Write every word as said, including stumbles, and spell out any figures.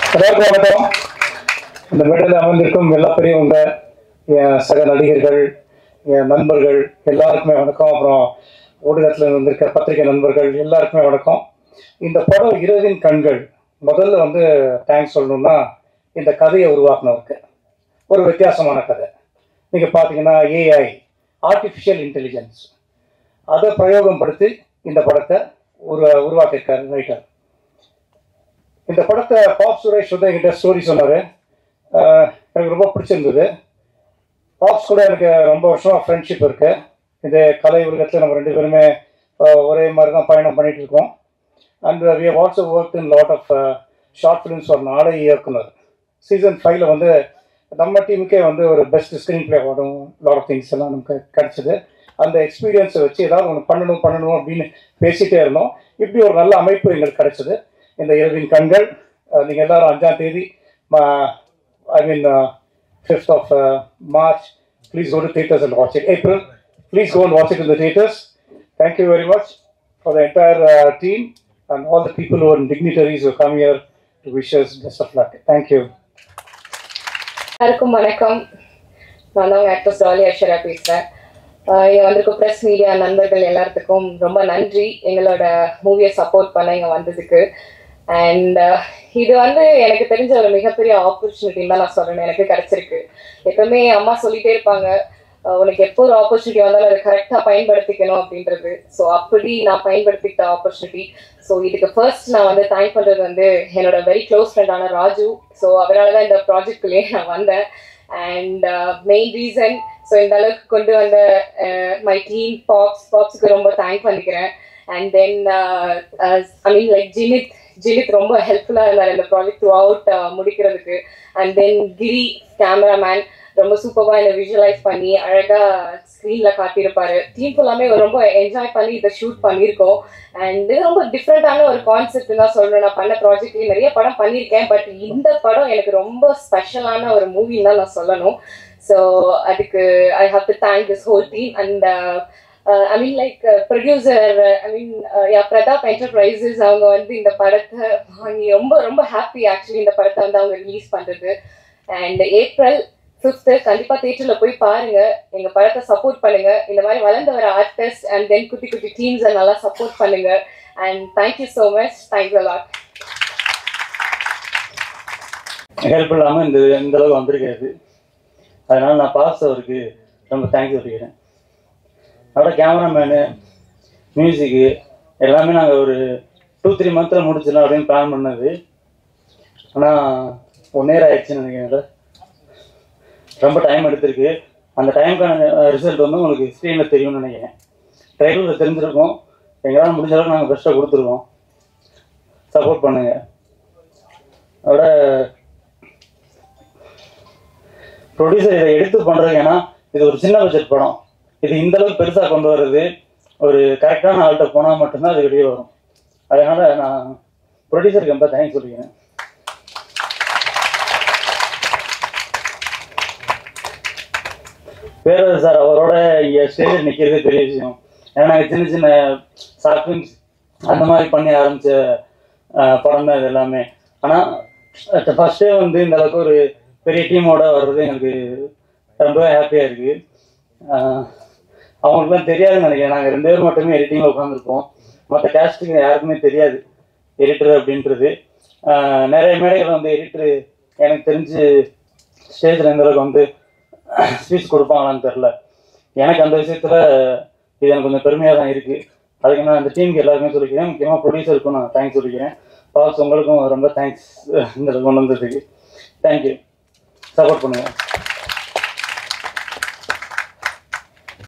எல்லாருக்கும் வணக்கம். இந்த மேடையில் அமர்ந்திருக்கும் எல்லா பெரியவங்க, என் சக நடிகர்கள், என் நண்பர்கள் எல்லாருக்குமே வணக்கம். அப்புறம் ஊடகத்தில் வந்திருக்க பத்திரிகை நண்பர்கள் எல்லாருக்குமே வணக்கம். இந்த படம் இரவின் கண்கள். முதல்ல வந்து தேங்க்ஸ் சொல்லணும்னா இந்த கதையை உருவாக்குனவருக்கு. ஒரு வித்தியாசமான கதை. நீங்கள் பார்த்தீங்கன்னா ஏஐ, ஆர்டிஃபிஷியல் இன்டெலிஜென்ஸ், அதை பிரயோகம் படுத்தி இந்த படத்தை ஒரு உருவாக்கியிருக்காரு ரைட்டர். இந்த படத்தை பாப் சுரேஷ் வந்து என்கிட்ட ஸ்டோரி சொன்னார். எனக்கு ரொம்ப பிடிச்சிருந்தது. பாப்ஸ் கூட எனக்கு ரொம்ப வருஷம் ஃப்ரெண்ட்ஷிப் இருக்குது. இந்த கலை உலகத்தில் நம்ம ரெண்டு பேருமே ஒரே மாதிரி தான் பயணம் பண்ணிகிட்டு இருக்கோம். And we have also work in lot of short films. ஒரு நாளை இயக்குனர் சீசன் ஃபைவ்ல வந்து நம்ம டீமுக்கே வந்து ஒரு பெஸ்ட் ஸ்க்ரீன் பிளே ஆடும் லாட் ஆஃப் திங்ஸ் எல்லாம் நமக்கு கிடச்சிது. அந்த எக்ஸ்பீரியன்ஸை வச்சு ஏதாவது ஒன்று பண்ணணும் பண்ணணும் அப்படின்னு பேசிகிட்டே இருந்தோம். இப்படி ஒரு நல்ல அமைப்பு எங்களுக்கு கிடச்சிது. இந்த இரவின் கண்கள் நீங்கள் எல்லோரும் அஞ்சாம் தேதி I mean fifth of March please go to theatres and watch it. April please go and watch it in the theatres. Thank you very much for the entire team and all the people who are dignitaries who come here to wish us best of luck. Thank you. எல்லாருக்கும் வணக்கம். நான் தான் actress tally Aishwarya பேசுகிறேன். இங்கே வந்திருக்க press media நண்பர்கள் எல்லாத்துக்கும் ரொம்ப நன்றி எங்களோட மூவியை சப்போர்ட் பண்ண இங்கே வந்ததுக்கு. அண்ட் இது வந்து எனக்கு தெரிஞ்ச ஒரு மிகப்பெரிய ஆப்பர்ச்சுனிட்டின்னு தான் நான் சொல்லணும். எனக்கு கிடச்சிருக்கு. எப்பவுமே அம்மா சொல்லிகிட்டே இருப்பாங்க, உனக்கு எப்போ ஒரு ஆப்பர்ச்சுனிட்டி வந்தாலும் அதை கரெக்டாக பயன்படுத்திக்கணும் அப்படின்றது. ஸோ அப்படி நான் பயன்படுத்திக்கிட்ட ஆப்பர்ச்சுனிட்டி. ஸோ இதுக்கு ஃபர்ஸ்ட் நான் வந்து தேங்க் பண்ணுறது வந்து என்னோட வெரி க்ளோஸ் ஃப்ரெண்டான ராஜு. ஸோ அதனால தான் இந்த ப்ராஜெக்ட்குள்ளேயே நான் வந்தேன். அண்ட் மெயின் ரீசன், ஸோ இந்த அளவுக்கு கொண்டு வந்த மை டீம் பாப்ஸ் பாப்ஸுக்கு ரொம்ப தேங்க் பண்ணிக்கிறேன். And then I mean like ஜினித் ஜினித் ரொம்ப ஹெல்ப்ஃபுல்லாக இருந்தார் இந்த ப்ராஜெக்ட் த்ரூ அவுட் முடிக்கிறதுக்கு. அண்ட் தென் கிரி கேமராமேன் ரொம்ப சூப்பராக என்னை விஷுவலைஸ் பண்ணி அழகாக ஸ்க்ரீனில் காட்டியிருப்பாரு. டீம் ஃபுல்லாமே ரொம்ப என்ஜாய் பண்ணி இதை ஷூட் பண்ணியிருக்கோம். அண்ட் இது ரொம்ப டிஃப்ரெண்ட்டான ஒரு கான்செப்ட் தான் சொல்லணும். நான் பண்ண ப்ராஜெக்ட்லேயே நிறைய படம் பண்ணியிருக்கேன், பட் இந்த படம் எனக்கு ரொம்ப ஸ்பெஷலான ஒரு மூவின்னு தான் நான் சொல்லணும். ஸோ அதுக்கு I have to thank this whole team. And I mean like producer I mean ya Pratap Enterprises அவங்க வந்து இந்த படத்தை வாங்கி ரொம்ப ரொம்ப ஹாப்பி ஆக்சுவலி இந்த படத்தை வந்து அவங்க ரிலீஸ் பண்ணுறது. அண்ட் ஏப்ரல் ஃபிஃப்த்து கண்டிப்பாக தியேட்டரில் போய் பாருங்க, எங்கள் படத்தை சப்போர்ட் பண்ணுங்க. இந்த மாதிரி வளர்ந்து வர ஆர்டிஸ்ட் அண்ட் தென் குட்டி குட்டி டீம்ஸை நல்லா சப்போர்ட் பண்ணுங்க. And thank you so much. Thanks a lot. Help இல்லாமல் இந்த இந்த அளவுக்கு வந்திருக்காது. அதனால் நான் பாஸ் அவருக்கு ரொம்ப தேங்க்ஸ் சொல்லிக்கிறேன். அதோட கேமராமேனு, மியூசிக்கு எல்லாமே நாங்கள் ஒரு டூ த்ரீ மந்த்தில் முடிச்சிடலாம் அப்படின்னு பிளான் பண்ணது. ஆனால் ஒன் இயர் ஆயிடுச்சுன்னு நினைக்கிறேன். ரொம்ப டைம் எடுத்திருக்கு. அந்த டைமுக்கான ரிசல்ட் வந்து உங்களுக்கு ஸ்க்ரீனில் தெரியும்னு நினைக்கிறேன். ட்ரைலரில் தெரிஞ்சிருக்கோம். எங்களால் முடிஞ்ச அளவுக்கு நாங்கள் பெஸ்ட்டாக கொடுத்துருக்கோம். சப்போர்ட் பண்ணுங்கள். அதோட ப்ரொடியூசர் இதை எடுத்து பண்ணுறது, ஏன்னா இது ஒரு சின்ன பட்ஜெட் படம். இது இந்தளவுக்கு பெருசாக கொண்டு வர்றது ஒரு கரெக்டான ஆள்கிட்ட போனால் மட்டும்தான் அது வெளியே வரும். அதனால் நான் ப்ரொடியூசருக்கு ரொம்ப தேங்க்ஸ் சொல்லிக்கிறேன். பேரரசு சார் அவரோட இங்கே ஸ்டேஜில் நிற்கிறது பெரிய விஷயம். ஏன்னா நாங்கள் சின்ன சின்ன ஷார்ட் ஃபிலிம்ஸ் அந்த மாதிரி பண்ணி ஆரம்பித்த படம் தான் இது எல்லாமே. ஆனால் ஃபஸ்ட்டே வந்து இந்த அளவுக்கு ஒரு பெரிய டீமோட வர்றது எங்களுக்கு ரொம்பவே ஹாப்பியாக இருக்குது. அவங்களுக்குலாம் தெரியாதுன்னு நினைக்கிறேன். நாங்கள் ரெண்டு பேரும் மட்டுமே எடிட்டிங்கில் உட்காந்துருப்போம். மற்ற கேஸ்ட்டுக்கு யாருக்குமே தெரியாது எடிட்டர் அப்படின்றது. நிறைய மேடைகள் வந்து எடிட்டரு எனக்கு தெரிஞ்சு ஸ்டேஜில் எந்த அளவுக்கு வந்து ஸ்பீச் கொடுப்பாங்களான்னு தெரில. எனக்கு அந்த விஷயத்தில் இது எனக்கு கொஞ்சம் பெருமையாக தான் இருக்குது. அதுக்கு நான் அந்த டீமுக்கு எல்லாருமே சொல்லிக்கிறேன். முக்கியமாக ப்ரொடியூசருக்கும் நான் தேங்க்ஸ் சொல்லிக்கிறேன். பாஸ் உங்களுக்கும் ரொம்ப தேங்க்ஸ் இந்த கொண்டு வந்ததுக்கு. தேங்க்யூ. சப்போர்ட் பண்ணுங்கள்.